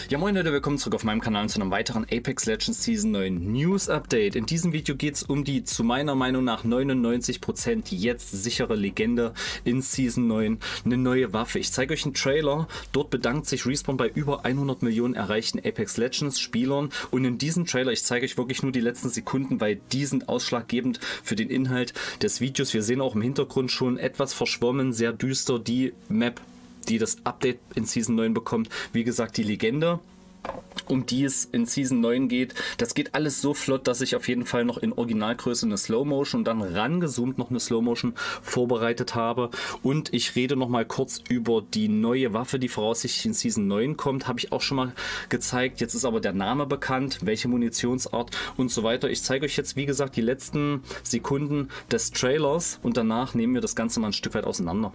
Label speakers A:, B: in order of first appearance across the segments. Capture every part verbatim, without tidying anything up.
A: Ja moin Leute, willkommen zurück auf meinem Kanal zu einem weiteren Apex Legends Season neun News Update. In diesem Video geht es um die zu meiner Meinung nach neunundneunzig Prozent jetzt sichere Legende in Season neun. Eine neue Waffe. Ich zeige euch einen Trailer. Dort bedankt sich Respawn bei über hundert Millionen erreichten Apex Legends Spielern. Und in diesem Trailer, ich zeige euch wirklich nur die letzten Sekunden, weil die sind ausschlaggebend für den Inhalt des Videos. Wir sehen auch im Hintergrund schon etwas verschwommen, sehr düster die Map, die das Update in Season neun bekommt. Wie gesagt, die Legende, um die es in Season neun geht. Das geht alles so flott, dass ich auf jeden Fall noch in Originalgröße eine Slow Motion und dann rangezoomt noch eine Slow Motion vorbereitet habe. Und ich rede noch mal kurz über die neue Waffe, die voraussichtlich in Season neun kommt. Habe ich auch schon mal gezeigt. Jetzt ist aber der Name bekannt, welche Munitionsart und so weiter. Ich zeige euch jetzt, wie gesagt, die letzten Sekunden des Trailers und danach nehmen wir das Ganze mal ein Stück weit auseinander.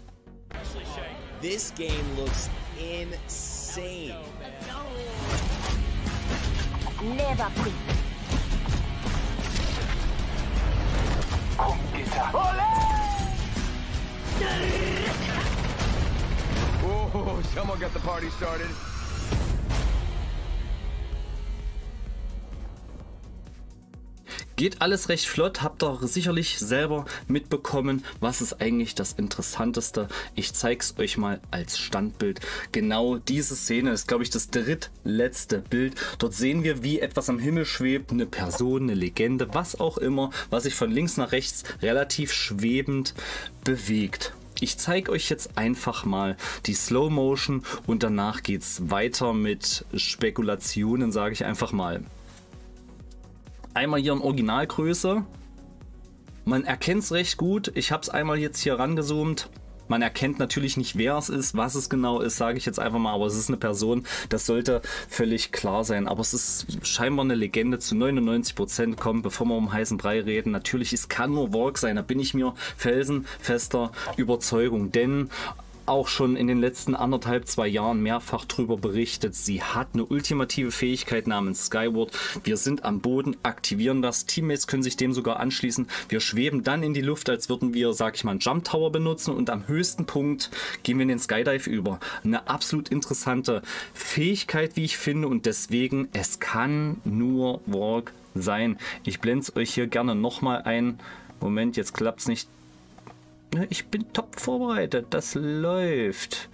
B: This game looks insane.
C: Never quit.
D: Oh, someone got the party started.
A: Geht alles recht flott, habt ihr sicherlich selber mitbekommen. Was ist eigentlich das Interessanteste? Ich zeige es euch mal als Standbild. Genau diese Szene ist, glaube ich, das drittletzte Bild. Dort sehen wir, wie etwas am Himmel schwebt, eine Person, eine Legende, was auch immer, was sich von links nach rechts relativ schwebend bewegt. Ich zeige euch jetzt einfach mal die Slow Motion und danach geht es weiter mit Spekulationen, sage ich einfach mal. Einmal hier in Originalgröße. Man erkennt es recht gut. Ich habe es einmal jetzt hier rangezoomt. Man erkennt natürlich nicht, wer es ist, was es genau ist, sage ich jetzt einfach mal. Aber es ist eine Person. Das sollte völlig klar sein. Aber es ist scheinbar eine Legende zu neunundneunzig Prozent. Komm, bevor wir um heißen Brei reden. Natürlich, es kann nur Valk sein. Da bin ich mir felsenfester Überzeugung. Denn auch schon in den letzten anderthalb, zwei Jahren mehrfach darüber berichtet. Sie hat eine ultimative Fähigkeit namens Skyward. Wir sind am Boden, aktivieren das. Teammates können sich dem sogar anschließen. Wir schweben dann in die Luft, als würden wir, sag ich mal, einen Jump Tower benutzen. Und am höchsten Punkt gehen wir in den Skydive über. Eine absolut interessante Fähigkeit, wie ich finde. Und deswegen, es kann nur Valk sein. Ich blende es euch hier gerne nochmal ein. Moment, jetzt klappt es nicht. Ich bin top vorbereitet, das läuft.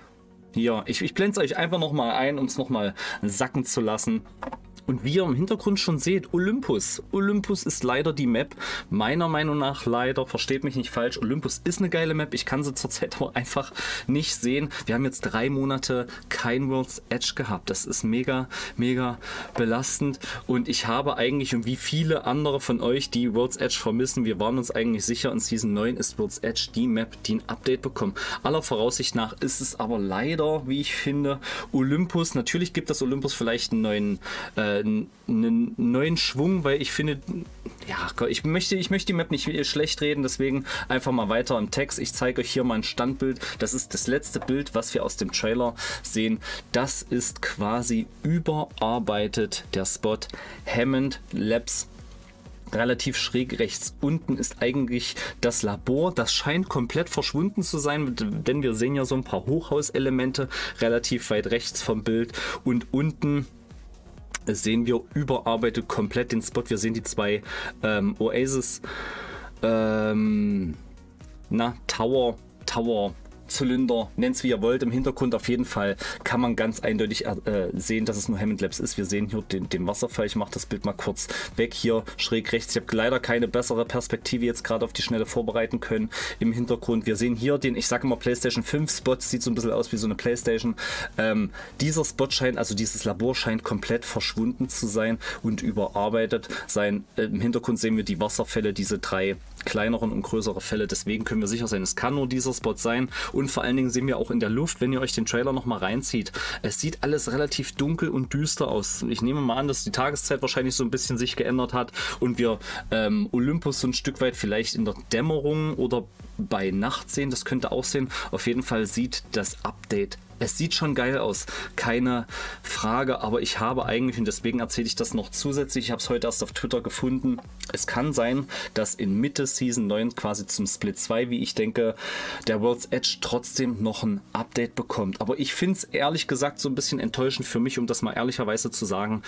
A: Ja, ich, ich blende es euch einfach nochmal ein, um es nochmal sacken zu lassen. Und wie ihr im Hintergrund schon seht, Olympus. Olympus ist leider die Map. Meiner Meinung nach leider, versteht mich nicht falsch, Olympus ist eine geile Map. Ich kann sie zurzeit aber einfach nicht sehen. Wir haben jetzt drei Monate kein World's Edge gehabt. Das ist mega, mega belastend. Und ich habe eigentlich, und wie viele andere von euch, die World's Edge vermissen, wir waren uns eigentlich sicher, in Season neun ist World's Edge die Map, die ein Update bekommt. Aller Voraussicht nach ist es aber leider, wie ich finde, Olympus. Natürlich gibt das Olympus vielleicht einen neuen äh, einen neuen Schwung, weil ich finde, ja, ich möchte, ich möchte die Map nicht schlecht reden, deswegen einfach mal weiter im Text. Ich zeige euch hier mal ein Standbild. Das ist das letzte Bild, was wir aus dem Trailer sehen. Das ist quasi überarbeitet der Spot Hammond Labs. Relativ schräg rechts unten ist eigentlich das Labor. Das scheint komplett verschwunden zu sein, denn wir sehen ja so ein paar Hochhauselemente relativ weit rechts vom Bild. Und unten sehen wir überarbeitet komplett den Spot. Wir sehen die zwei ähm, Oasis ähm, na, Tower, Tower Zylinder, nennt es wie ihr wollt, im Hintergrund auf jeden Fall kann man ganz eindeutig äh, sehen, dass es nur Hammond Labs ist. Wir sehen hier den, den Wasserfall. Ich mache das Bild mal kurz weg hier, schräg rechts. Ich habe leider keine bessere Perspektive jetzt gerade auf die Schnelle vorbereiten können im Hintergrund. Wir sehen hier den, ich sage immer PlayStation fünf Spot, sieht so ein bisschen aus wie so eine PlayStation. Ähm, dieser Spot scheint, also dieses Labor scheint komplett verschwunden zu sein und überarbeitet sein. Äh, Im Hintergrund sehen wir die Wasserfälle, diese drei kleineren und größere Fälle. Deswegen können wir sicher sein, es kann nur dieser Spot sein. Und vor allen Dingen sehen wir auch in der Luft, wenn ihr euch den Trailer noch mal reinzieht, es sieht alles relativ dunkel und düster aus. Ich nehme mal an, dass die Tageszeit wahrscheinlich so ein bisschen sich geändert hat und wir ähm, Olympus so ein Stück weit vielleicht in der Dämmerung oder bei Nacht sehen. Das könnte auch sehen. Auf jeden Fall sieht das Update Es sieht schon geil aus, keine Frage, aber ich habe eigentlich, und deswegen erzähle ich das noch zusätzlich, ich habe es heute erst auf Twitter gefunden, es kann sein, dass in Mitte Season neun, quasi zum Split zwei, wie ich denke, der World's Edge trotzdem noch ein Update bekommt. Aber ich finde es ehrlich gesagt so ein bisschen enttäuschend für mich, um das mal ehrlicherweise zu sagen.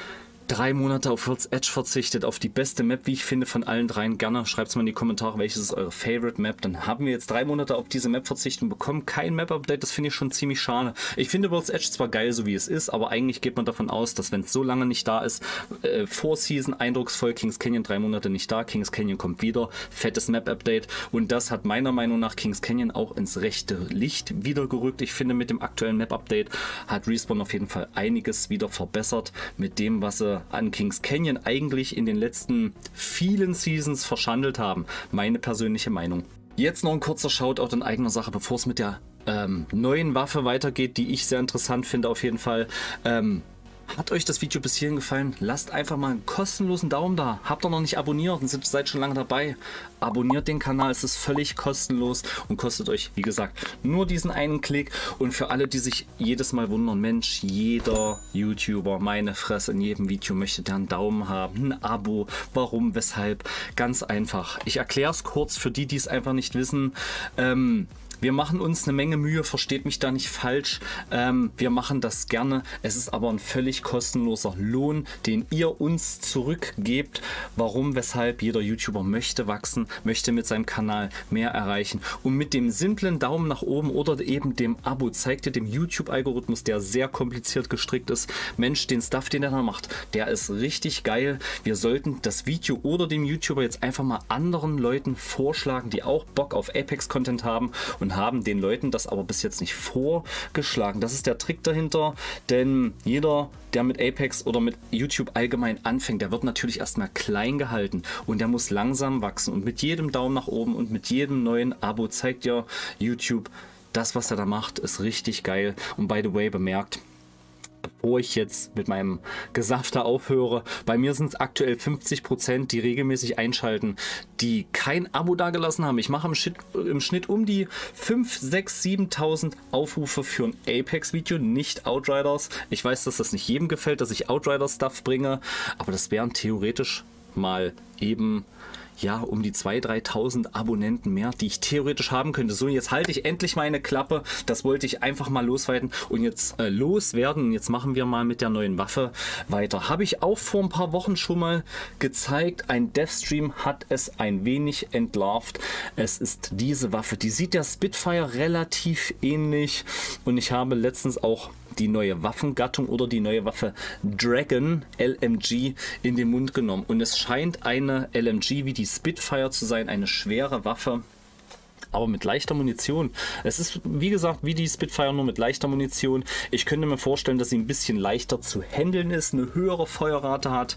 A: Drei Monate auf World's Edge verzichtet, auf die beste Map, wie ich finde, von allen dreien. Gerne schreibt es mal in die Kommentare, welches ist eure Favorite Map. Dann haben wir jetzt drei Monate auf diese Map verzichtet und bekommen kein Map-Update. Das finde ich schon ziemlich schade. Ich finde World's Edge zwar geil, so wie es ist, aber eigentlich geht man davon aus, dass wenn es so lange nicht da ist, äh, vor Season eindrucksvoll, Kings Canyon drei Monate nicht da, Kings Canyon kommt wieder, fettes Map-Update und das hat meiner Meinung nach Kings Canyon auch ins rechte Licht wieder gerückt. Ich finde, mit dem aktuellen Map-Update hat Respawn auf jeden Fall einiges wieder verbessert mit dem, was sie an Kings Canyon eigentlich in den letzten vielen Seasons verschandelt haben. Meine persönliche Meinung. Jetzt noch ein kurzer Shoutout in eigener Sache, bevor es mit der ähm, neuen Waffe weitergeht, die ich sehr interessant finde auf jeden Fall. Ähm, Hat euch das Video bis hierhin gefallen? Lasst einfach mal einen kostenlosen Daumen da. Habt ihr noch nicht abonniert und seid schon lange dabei? Abonniert den Kanal, es ist völlig kostenlos und kostet euch, wie gesagt, nur diesen einen Klick. Und für alle, die sich jedes Mal wundern, Mensch, jeder YouTuber, meine Fresse, in jedem Video möchte der einen Daumen haben, ein Abo. Warum, weshalb? Ganz einfach. Ich erkläre es kurz für die, die es einfach nicht wissen. Ähm... Wir machen uns eine Menge Mühe, versteht mich da nicht falsch. Ähm, wir machen das gerne. Es ist aber ein völlig kostenloser Lohn, den ihr uns zurückgebt. Warum, weshalb? Jeder YouTuber möchte wachsen, möchte mit seinem Kanal mehr erreichen. Und mit dem simplen Daumen nach oben oder eben dem Abo zeigt ihr dem YouTube-Algorithmus, der sehr kompliziert gestrickt ist, Mensch, den Stuff, den er da macht, der ist richtig geil. Wir sollten das Video oder dem YouTuber jetzt einfach mal anderen Leuten vorschlagen, die auch Bock auf Apex-Content haben und haben den Leuten das aber bis jetzt nicht vorgeschlagen. Das ist der Trick dahinter, denn jeder, der mit Apex oder mit YouTube allgemein anfängt, der wird natürlich erstmal klein gehalten und der muss langsam wachsen und mit jedem Daumen nach oben und mit jedem neuen Abo zeigt ja YouTube, das, was er da macht, ist richtig geil. Und by the way, bemerkt, bevor ich jetzt mit meinem Gesafter aufhöre, bei mir sind es aktuell fünfzig Prozent, die regelmäßig einschalten, die kein Abo dagelassen haben. Ich mache im Schnitt, im Schnitt um die fünf, sechs, siebentausend Aufrufe für ein Apex-Video, nicht Outriders. Ich weiß, dass das nicht jedem gefällt, dass ich Outriders-Stuff bringe, aber das wären theoretisch mal eben ja, um die zweitausend, dreitausend Abonnenten mehr, die ich theoretisch haben könnte. So, jetzt halte ich endlich meine Klappe. Das wollte ich einfach mal losweiten und jetzt äh, loswerden. Jetzt machen wir mal mit der neuen Waffe weiter. Habe ich auch vor ein paar Wochen schon mal gezeigt. Ein Deathstream hat es ein wenig entlarvt. Es ist diese Waffe. Die sieht der Spitfire relativ ähnlich und ich habe letztens auch die neue Waffengattung oder die neue Waffe Dragon L M G in den Mund genommen. Und es scheint eine L M G wie die Spitfire zu sein, eine schwere Waffe, aber mit leichter Munition. Es ist, wie gesagt, wie die Spitfire, nur mit leichter Munition. Ich könnte mir vorstellen, dass sie ein bisschen leichter zu handeln ist, eine höhere Feuerrate hat.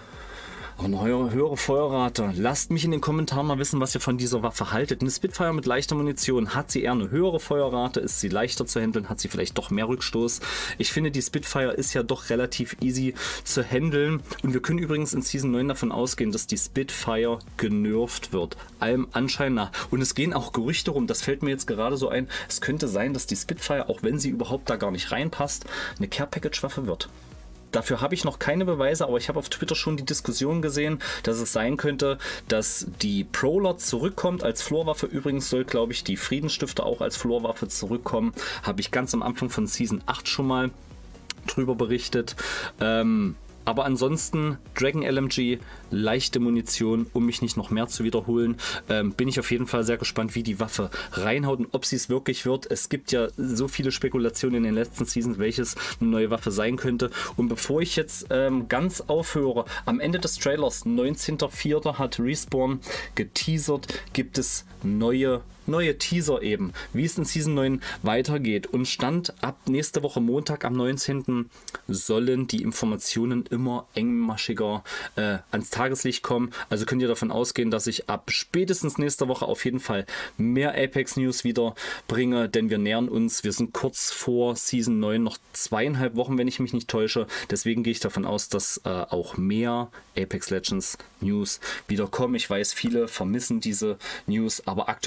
A: Eine höhere, höhere Feuerrate. Lasst mich in den Kommentaren mal wissen, was ihr von dieser Waffe haltet. Eine Spitfire mit leichter Munition, hat sie eher eine höhere Feuerrate? Ist sie leichter zu handeln? Hat sie vielleicht doch mehr Rückstoß? Ich finde, die Spitfire ist ja doch relativ easy zu handeln. Und wir können übrigens in Season neun davon ausgehen, dass die Spitfire genervt wird. Allem Anschein nach. Und es gehen auch Gerüchte rum, das fällt mir jetzt gerade so ein. Es könnte sein, dass die Spitfire, auch wenn sie überhaupt da gar nicht reinpasst, eine Care-Package-Waffe wird. Dafür habe ich noch keine Beweise, aber ich habe auf Twitter schon die Diskussion gesehen, dass es sein könnte, dass die Prowler zurückkommt als Floorwaffe. Übrigens soll, glaube ich, die Friedensstifter auch als Floorwaffe zurückkommen. Habe ich ganz am Anfang von Season acht schon mal drüber berichtet. Ähm, aber ansonsten Dragon L M G, leichte Munition, um mich nicht noch mehr zu wiederholen. Ähm, bin ich auf jeden Fall sehr gespannt, wie die Waffe reinhaut und ob sie es wirklich wird. Es gibt ja so viele Spekulationen in den letzten Seasons, welches eine neue Waffe sein könnte. Und bevor ich jetzt ähm, ganz aufhöre, am Ende des Trailers, neunzehnter vierter hat Respawn geteasert, gibt es neue neue Teaser eben, wie es in Season neun weitergeht. Und Stand ab nächste Woche Montag am neunzehnten sollen die Informationen immer engmaschiger äh, ans Tageslicht kommen. Also könnt ihr davon ausgehen, dass ich ab spätestens nächster Woche auf jeden Fall mehr Apex News wieder bringe, denn wir nähern uns, wir sind kurz vor Season neun, noch zweieinhalb Wochen, wenn ich mich nicht täusche. Deswegen gehe ich davon aus, dass äh, auch mehr Apex Legends News wieder kommen. Ich weiß, viele vermissen diese News, aber aktuell kann ich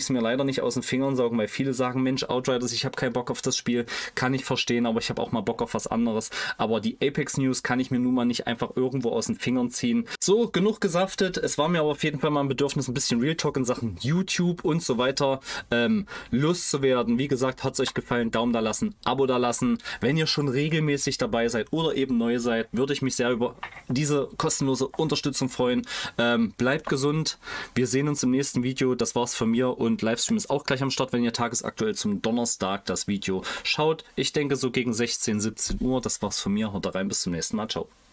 A: es mir leider nicht aus den Fingern saugen, weil viele sagen, Mensch, Outriders, ich habe keinen Bock auf das Spiel, kann ich verstehen, aber ich habe auch mal Bock auf was anderes. Aber die Apex News kann ich mir nun mal nicht einfach irgendwo aus den Fingern ziehen. So, genug gesaftet. Es war mir aber auf jeden Fall mal ein Bedürfnis, ein bisschen Real Talk in Sachen YouTube und so weiter ähm, loszuwerden. Wie gesagt, hat es euch gefallen, Daumen da lassen, Abo da lassen. Wenn ihr schon regelmäßig dabei seid oder eben neu seid, würde ich mich sehr über diese kostenlose Unterstützung freuen. Ähm, bleibt gesund. Wir sehen uns im nächsten Video. Das war's von mir und Livestream ist auch gleich am Start, wenn ihr tagesaktuell zum Donnerstag das Video schaut. Ich denke so gegen sechzehn, siebzehn Uhr. Das war's von mir. Haut rein, bis zum nächsten Mal. Ciao.